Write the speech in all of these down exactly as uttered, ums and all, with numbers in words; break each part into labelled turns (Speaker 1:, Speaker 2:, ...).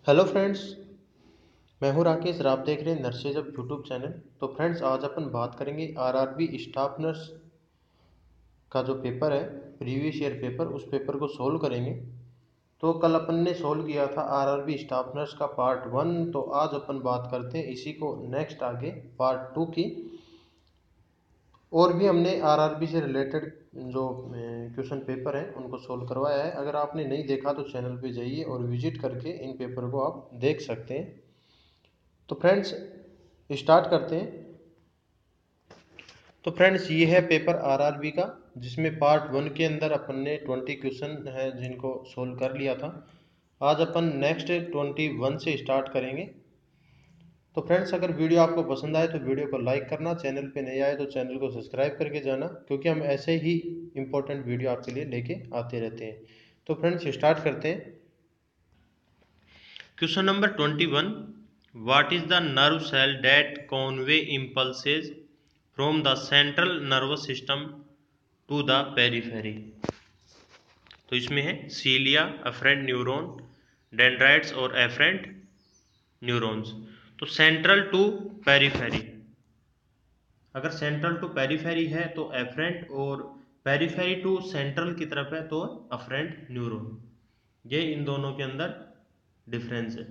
Speaker 1: Hello friends, मैं हूं राकेश और आप देख रहे हैं नर्सेज अप यूट्यूब चैनल। तो फ्रेंड्स, आज अपन बात करेंगे आरआरबी स्टाफ नर्स का जो पेपर है, प्रीवियस ईयर पेपर, उस पेपर को सोल्व करेंगे। तो कल अपन ने सोल्व किया था आरआरबी स्टाफ नर्स का पार्ट वन। तो आज अपन बात करते हैं इसी को नेक्स्ट आगे पार्ट टू की। और भी हमने आरआरबी से रिलेटेड जो क्वेश्चन पेपर हैं उनको सोल्व करवाया है। अगर आपने नहीं देखा तो चैनल पे जाइए और विजिट करके इन पेपर को आप देख सकते हैं। तो फ्रेंड्स, स्टार्ट करते हैं। तो फ्रेंड्स, ये है पेपर आरआरबी का, जिसमें पार्ट वन के अंदर अपन ने ट्वेंटी क्वेश्चन है जिनको सोल्व कर लिया था। आज अपन नेक्स्ट ट्वेंटी वन से स्टार्ट करेंगे। तो फ्रेंड्स, अगर वीडियो आपको पसंद आए तो वीडियो को लाइक करना, चैनल पे नए आए तो चैनल को सब्सक्राइब करके जाना, क्योंकि हम ऐसे ही इंपॉर्टेंट वीडियो आपके लिए लेके आते रहते हैं। तो फ्रेंड्स, स्टार्ट करते हैं। Question number twenty one, what is the nerve cell that convey impulses from the central nervous system to the periphery. तो इसमें है सीलिया, अफरेंट न्यूरॉन, डेंड्राइट्स और एफरेंट न्यूरॉन्स। तो सेंट्रल टू पेरिफेरी, अगर central to periphery है तो efferent, और periphery to central की तरफ है तो अफरेंट न्यूरॉन। ये इन दोनों के अंदर डिफरेंस है।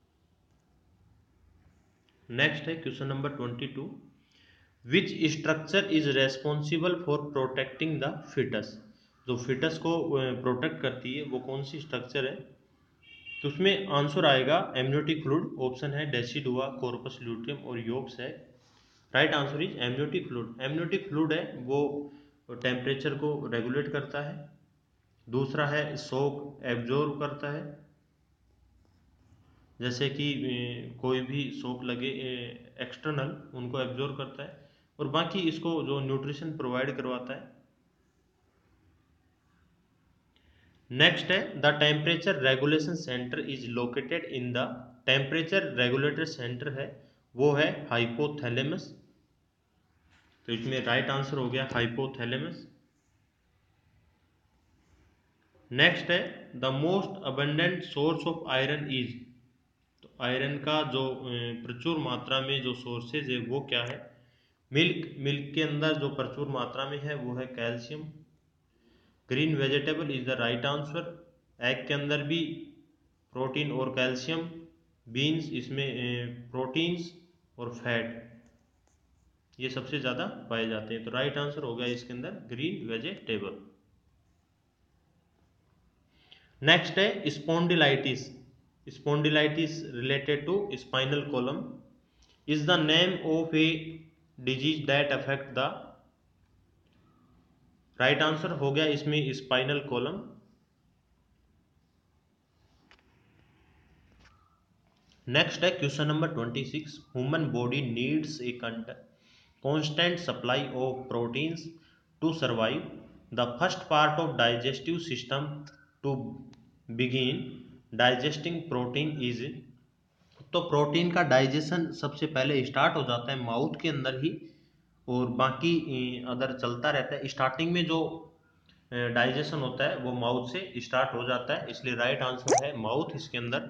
Speaker 1: नेक्स्ट है question number twenty two, which structure is responsible for protecting the foetus. जो फिटस को प्रोटेक्ट करती है वो कौन सी स्ट्रक्चर है। तो उसमें आंसर आएगा एमनियोटिक फ्लूइड। ऑप्शन है डेसिडुआ, कॉर्पस ल्यूटियम और योक्स है। Right answer is amniotic fluid. Amniotic fluid है वो टेम्परेचर को रेगुलेट करता है। दूसरा है शॉक एब्जॉर्ब करता है, जैसे कि कोई भी शॉक लगे एक्सटर्नल, उनको एब्जॉर्ब करता है। और बाकी इसको जो न्यूट्रिशन प्रोवाइड करवाता है। नेक्स्ट है the temperature regulation centre is located in the. Temperature regulator centre है वो है हाइपोथैलेमस। तो इसमें राइट आंसर हो गया हाइपोथैलेमस। नेक्स्ट है the most abundant source of iron is. तो आयरन का जो प्रचुर मात्रा में जो सोर्सेज है वो क्या है। मिल्क, मिल्क के अंदर जो प्रचुर मात्रा में है वो है calcium. Green vegetable is the right answer. Egg के अंदर भी प्रोटीन और कैल्शियम। बीन्स, इसमें प्रोटीन्स और फैट ये सबसे ज़्यादा पाए जाते हैं। तो राइट आंसर हो गया इसके अंदर ग्रीन वेजिटेबल। नेक्स्ट है spondylitis. Spondylitis related to spinal column is the name of a disease that affect the. Right answer हो गया इसमें स्पाइनल कॉलम। नेक्स्ट है question number twenty six, human body needs a constant supply of proteins to survive. The first part of digestive system to begin digesting protein is। तो protein का digestion सबसे पहले start हो जाता है mouth के अंदर ही, और बाकी अदर चलता रहता है। स्टार्टिंग में जो डाइजेशन होता है वो माउथ से स्टार्ट हो जाता है, इसलिए राइट आंसर है माउथ इसके अंदर।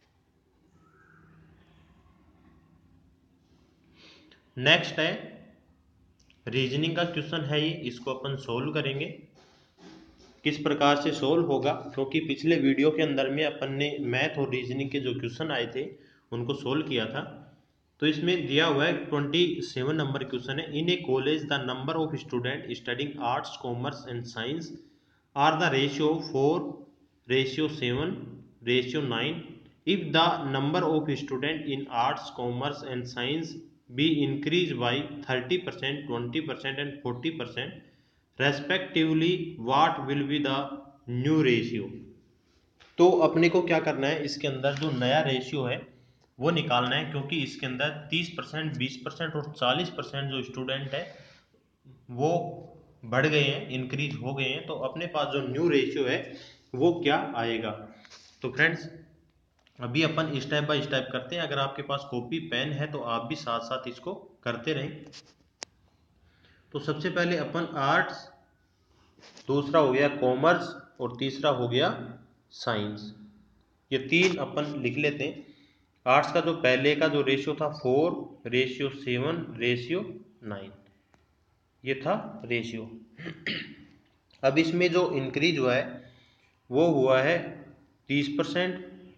Speaker 1: नेक्स्ट है रीजनिंग का क्वेश्चन है ये, इसको अपन सोल्व करेंगे। किस प्रकार से सोल्व होगा, क्योंकि पिछले वीडियो के अंदर में अपन ने मैथ और रीजनिंग के जो क्वेश्चन आए थे उनको सोल्व किया था। तो इसमें दिया हुआ है ट्वेंटी सेवन नंबर क्वेश्चन है, in a college the number of student studying arts commerce and science are the ratio four, ratio seven, ratio nine. If the number of student in arts commerce and science be increase by thirty percent, twenty percent and forty percent respectively, what will be the new ratio. तो अपने को क्या करना है, इसके अंदर जो नया रेशियो है वो निकालना है, क्योंकि इसके अंदर तीस परसेंट, बीस परसेंट और चालीस परसेंट जो स्टूडेंट है वो बढ़ गए हैं, इंक्रीज हो गए हैं। तो अपने पास जो न्यू रेशियो है वो क्या आएगा। तो फ्रेंड्स, अभी अपन स्टेप बाय स्टेप करते हैं। अगर आपके पास कॉपी पेन है तो आप भी साथ साथ इसको करते रहें। तो सबसे पहले अपन आर्ट्स, दूसरा हो गया कॉमर्स और तीसरा हो गया साइंस। ये तीन अपन लिख लेते हैं। आर्ट्स का जो पहले का जो रेशियो था four ratio seven ratio nine, ये था रेशियो। अब इसमें जो इंक्रीज हुआ है वो हुआ है तीस परसेंट,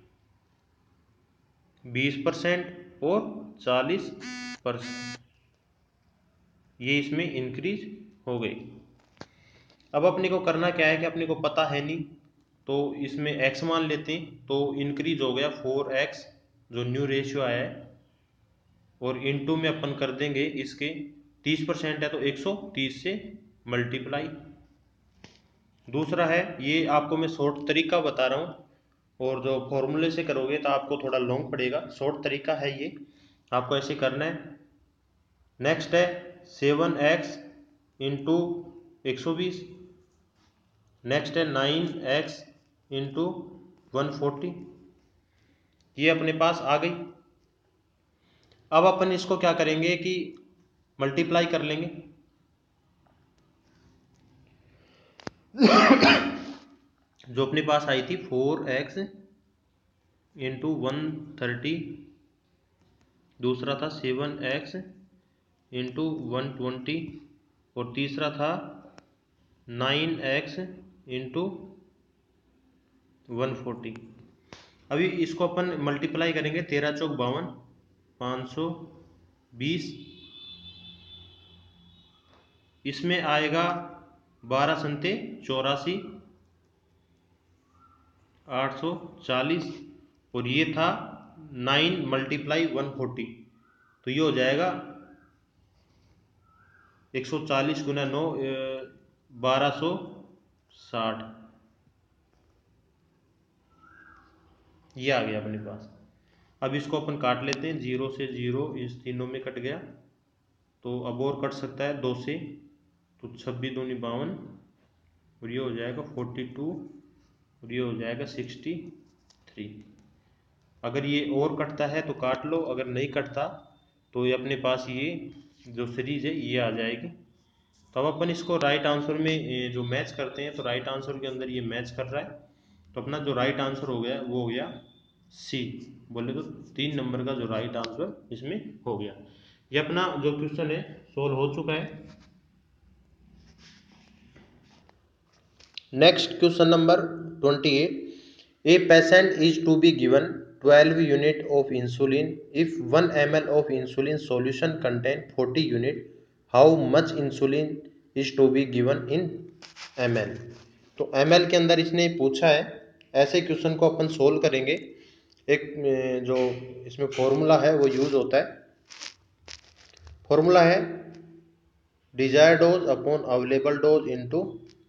Speaker 1: बीस परसेंट और चालीस परसेंट, ये इसमें इंक्रीज हो गई। अब अपने को करना क्या है कि अपने को पता है नहीं, तो इसमें x मान लेते हैं, तो इंक्रीज हो गया फोर एक्स जो न्यू रेशियो आया है, और इनटू में अपन कर देंगे इसके तीस परसेंट है तो एक सौ तीस से मल्टीप्लाई। दूसरा है, ये आपको मैं शॉर्ट तरीका बता रहा हूँ, और जो फॉर्मूले से करोगे तो आपको थोड़ा लॉन्ग पड़ेगा। शॉर्ट तरीका है ये, आपको ऐसे करना है। नेक्स्ट है सेवन एक्स इंटू एक सौ बीस, नेक्स्ट है nine x into one forty, ये अपने पास आ गई। अब अपन इसको क्या करेंगे कि मल्टीप्लाई कर लेंगे। जो अपने पास आई थी four x into one thirty, दूसरा था seven x into one twenty, और तीसरा था nine x into one forty. अभी इसको अपन मल्टीप्लाई करेंगे, तेरह चौक बावन, पाँच सौ बीस, इसमें आएगा बारह संते चौरासी, आठ सौ चालीस, और ये था नाइन मल्टीप्लाई वन फोर्टी, तो ये हो जाएगा एक सौ चालीस गुना नौ बारह सौ साठ, ये आ गया अपने पास। अब इसको अपन काट लेते हैं, जीरो से जीरो इस तीनों में कट गया, तो अब और कट सकता है दो से, तो छब्बीस दूनी बावन, और ये हो जाएगा फोर्टी टू, और ये हो जाएगा सिक्सटी थ्री। अगर ये और कटता है तो काट लो, अगर नहीं कटता तो ये अपने पास ये जो सीरीज है ये आ जाएगी। तो अब अपन इसको राइट आंसर में जो मैच करते हैं, तो राइट आंसर के अंदर ये मैच कर रहा है, तो अपना जो राइट आंसर हो गया वो हो गया सी। बोले तो तीन नंबर का जो राइट आंसर इसमें हो गया। ये अपना जो क्वेश्चन है सोल्व हो चुका है। Next question number twenty eight, a patient is to be given twelve unit of insulin if one ml of insulin solution contain forty unit, how much insulin is to be given in ml। तो ml के अंदर इसने पूछा है। ऐसे question को अपन solve करेंगे, एक जो इसमें फॉर्मूला है वो यूज होता है। फॉर्मूला है desire dose upon available dose into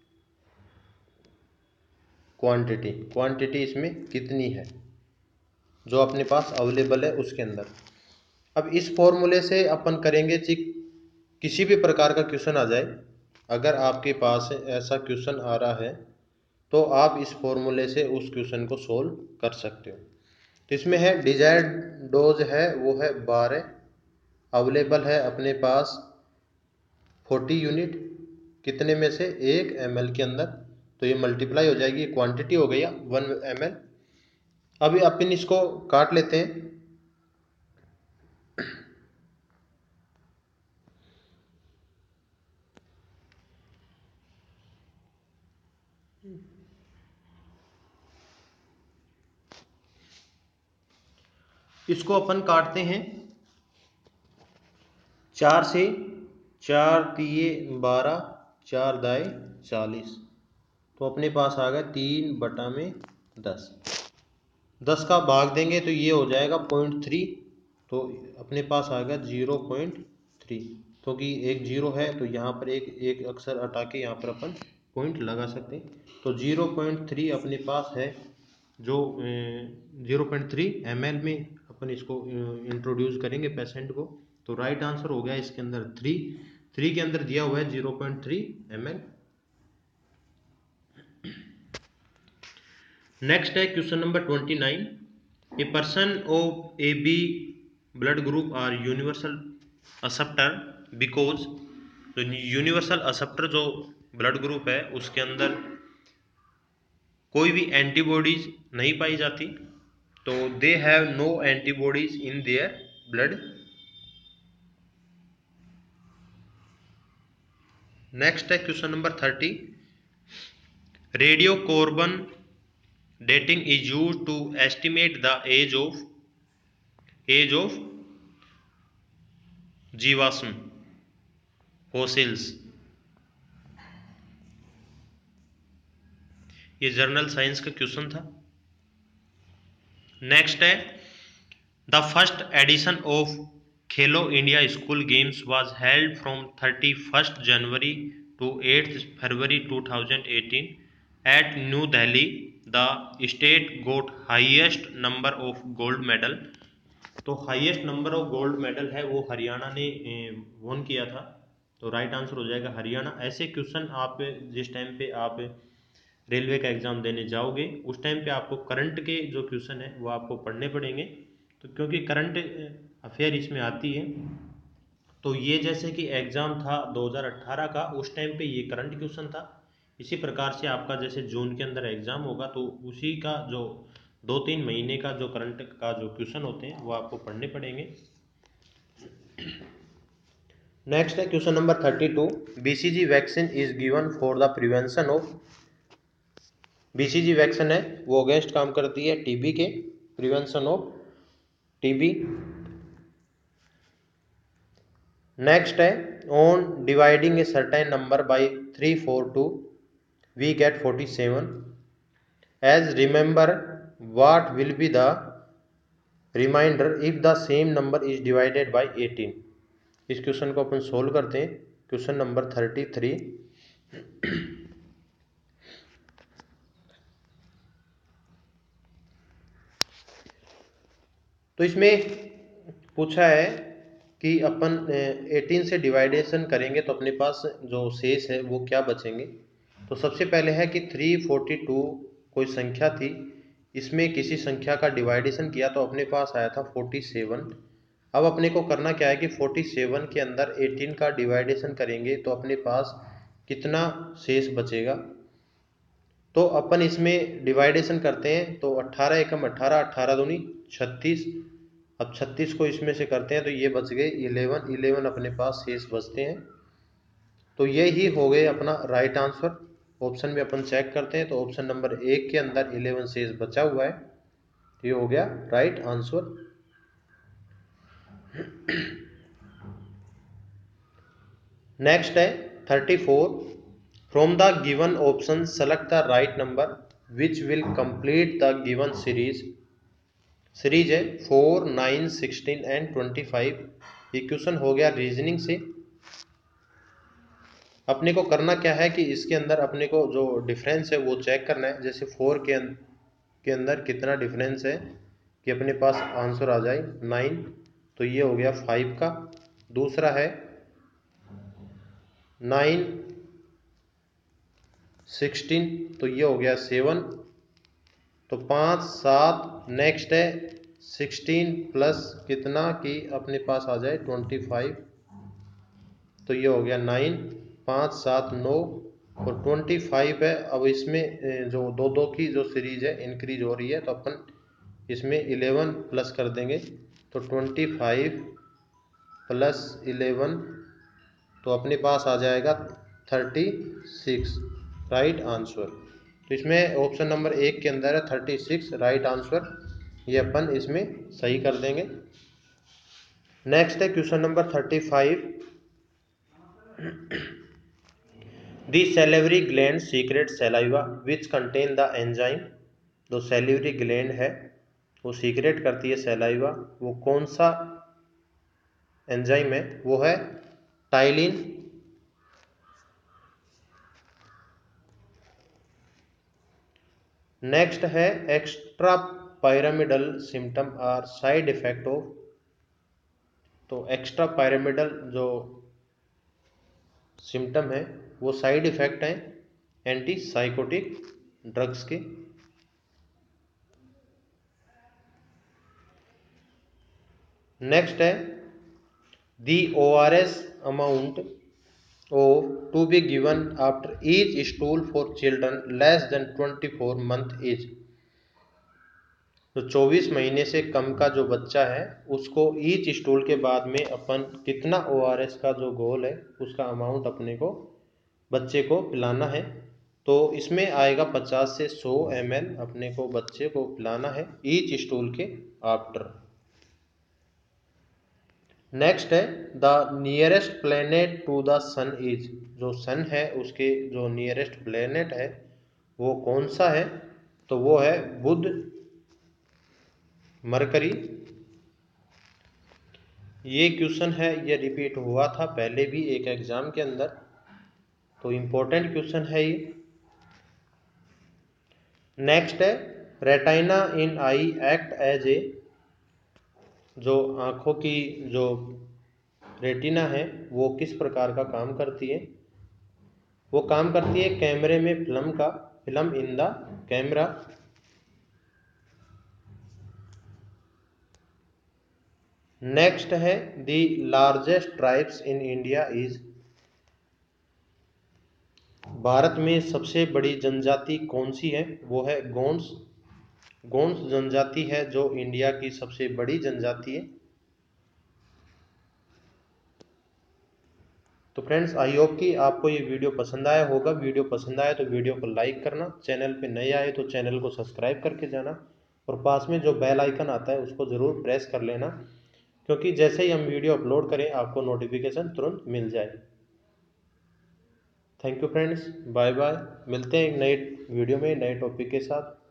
Speaker 1: quantity. Quantity इसमें कितनी है जो अपने पास अवेलेबल है उसके अंदर। अब इस फॉर्मूले से अपन करेंगे कि किसी भी प्रकार का क्वेश्चन आ जाए, अगर आपके पास ऐसा क्वेश्चन आ रहा है तो आप इस फॉर्मूले से उस क्वेश्चन को सोल्व कर सकते हो। तो इसमें है डिजायर्ड डोज है वो है बारह, अवेलेबल है अपने पास फोर्टी यूनिट, कितने में से एक एम एल के अंदर, तो ये मल्टीप्लाई हो जाएगी, क्वांटिटी हो गया वन एम एल। अभी अपन इसको काट लेते हैं। इसको अपन काटते हैं, चार से, चार तिये बारह, चार दाए चालीस, तो अपने पास आ गया तीन बटा में दस। दस का भाग देंगे तो ये हो जाएगा पॉइंट थ्री, तो अपने पास आ गया जीरो पॉइंट थ्री, क्योंकि एक जीरो है तो यहाँ पर एक एक अक्षर हटा के यहाँ पर अपन पॉइंट लगा सकते हैं। तो जीरो पॉइंट थ्री अपने पास है, जो zero point three M L में अपन इसको इंट्रोड्यूस करेंगे पेशेंट को। तो राइट आंसर हो गया इसके अंदर थ्री, थ्री के अंदर दिया हुआ है zero point three M L. Next है question number twenty nine, a person of A B blood group are universal acceptor because, जो यूनिवर्सल एक्सेप्टर जो ब्लड ग्रुप है उसके अंदर कोई भी एंटीबॉडीज नहीं पाई जाती, तो they have no antibodies in their blood. Next है question number thirty, radio carbon dating is used to estimate the age of age of जीवाश्म फॉसिल्स। ये जर्नल साइंस का क्वेश्चन था। नेक्स्ट है, the first edition of Khelo India school games was held from thirty first January to eighth February two thousand eighteen at New Delhi. The state got highest number of gold medal. तो highest number of gold medal है वो हरियाणा ने one किया था, तो right answer हो जाएगा हरियाणा। ऐसे क्वेश्चन आप जिस टाइम पे आप रेलवे का एग्जाम देने जाओगे उस टाइम पे आपको करंट के जो क्वेश्चन है वो आपको पढ़ने पड़ेंगे, तो क्योंकि करंट अफेयर इसमें आती है। तो ये जैसे कि एग्जाम था दो हज़ार अठारह का, उस टाइम पे ये करंट क्वेश्चन था। इसी प्रकार से आपका जैसे जून के अंदर एग्जाम होगा तो उसी का जो दो तीन महीने का जो करंट का जो क्वेश्चन होते हैं वो आपको पढ़ने पड़ेंगे। नेक्स्ट है question number thirty two, BCG vaccine is given for the prevention of. BCG vaccine है वो अगेंस्ट काम करती है टीबी के, प्रिवेंशन ऑफ टीबी। नेक्स्ट है, on dividing a certain number by three four two we get forty seven as remember what will be the reminder if the same number is divided by eighteen. इस question को अपन solve करते हैं। Question number thirty three, तो इसमें पूछा है कि अपन अठारह से डिवाइडेशन करेंगे तो अपने पास जो शेष है वो क्या बचेंगे। तो सबसे पहले है कि तीन सौ बयालीस कोई संख्या थी, इसमें किसी संख्या का डिवाइडेशन किया तो अपने पास आया था सैंतालीस। अब अपने को करना क्या है कि सैंतालीस के अंदर अठारह का डिवाइडेशन करेंगे तो अपने पास कितना शेष बचेगा। तो अपन इसमें डिवाइडेशन करते हैं तो अट्ठारह एकम अट्ठारह, अट्ठारह दूनी छत्तीस। अब छत्तीस को इसमें से करते हैं तो ये बच गए इलेवन, इलेवन अपने पास शेष बचते हैं। तो ये ही हो गए अपना राइट आंसर। ऑप्शन में अपन चेक करते हैं तो ऑप्शन नंबर एक के अंदर इलेवन शेष बचा हुआ है, ये हो गया राइट आंसर। नेक्स्ट है thirty four, from the given option select the right number which will complete the given series. Series है four, nine, sixteen and twenty five. ये क्वेश्चन हो गया रीजनिंग से। अपने को करना क्या है कि इसके अंदर अपने को जो डिफरेंस है वो चेक करना है। जैसे फोर के अंदर के अंदर कितना डिफरेंस है कि अपने पास आंसर आ जाए नाइन, तो ये हो गया फाइव का। दूसरा है नाइन, सिक्सटीन, तो ये हो गया सेवन, तो पाँच, सात। नेक्स्ट है सिक्सटीन प्लस कितना कि अपने पास आ जाए ट्वेंटी फाइव, तो ये हो गया नाइन, पाँच, सात, नौ और ट्वेंटी फाइव है। अब इसमें जो दो दो की जो सीरीज है इंक्रीज हो रही है तो अपन इसमें इलेवन प्लस कर देंगे, तो ट्वेंटी फाइव प्लस इलेवन तो अपने पास आ जाएगा थर्टी सिक्स राइट आंसर। तो इसमें ऑप्शन नंबर एक के अंदर है थर्टी सिक्स राइट आंसर, ये अपन इसमें सही कर देंगे। नेक्स्ट है question number thirty five, The salivary gland secretes saliva which contain the enzyme। जो salivary gland है वो सीक्रेट करती है सैलाइवा, वो कौन सा एंजाइम है, वो है टाइलिन। नेक्स्ट है extra pyramidal symptom are side effect of. तो एक्स्ट्रा पायरामिडल जो सिम्टम है वो साइड इफेक्ट हैं एंटी साइकोटिक ड्रग्स के। नेक्स्ट है the O R S amount of to be given after each stool for children less than twenty four month age. जो चौबीस महीने से कम का जो बच्चा है उसको ईच स्टूल के बाद में अपन कितना ओ आर एस का जो गोल है उसका अमाउंट अपने को बच्चे को पिलाना है। तो इसमें आएगा पचास से सौ एम एल अपने को बच्चे को पिलाना है ईच स्टूल के आफ्टर। नेक्स्ट है the nearest planet to the sun is, जो सन है उसके जो नियरेस्ट प्लेनेट है वो कौन सा है, तो वो है बुध, मरकरी। ये क्वेश्चन है, ये रिपीट हुआ था पहले भी एक एग्जाम के अंदर, तो इम्पोर्टेंट क्वेश्चन है ये। नेक्स्ट है retina in eye act as a, जो आंखों की जो रेटिना है वो किस प्रकार का काम करती है, वो काम करती है कैमरे में फिल्म का, film in the camera. Next है the largest tribes in India is, Bharat में सबसे बड़ी जनजाति कौन सी है, वो है गोंड्स। गोंड्स जनजाति है जो इंडिया की सबसे बड़ी जनजाति है। तो फ्रेंड्स आई होप कि आपको ये वीडियो पसंद आया होगा। वीडियो पसंद आया तो वीडियो को लाइक करना, चैनल पे नए आए तो चैनल को सब्सक्राइब करके जाना, और पास में जो बेल आइकन आता है उसको ज़रूर प्रेस कर लेना, क्योंकि जैसे ही हम वीडियो अपलोड करें आपको नोटिफिकेशन तुरंत मिल जाए। Thank you friends, bye bye, मिलते हैं एक नए वीडियो में नए टॉपिक के साथ।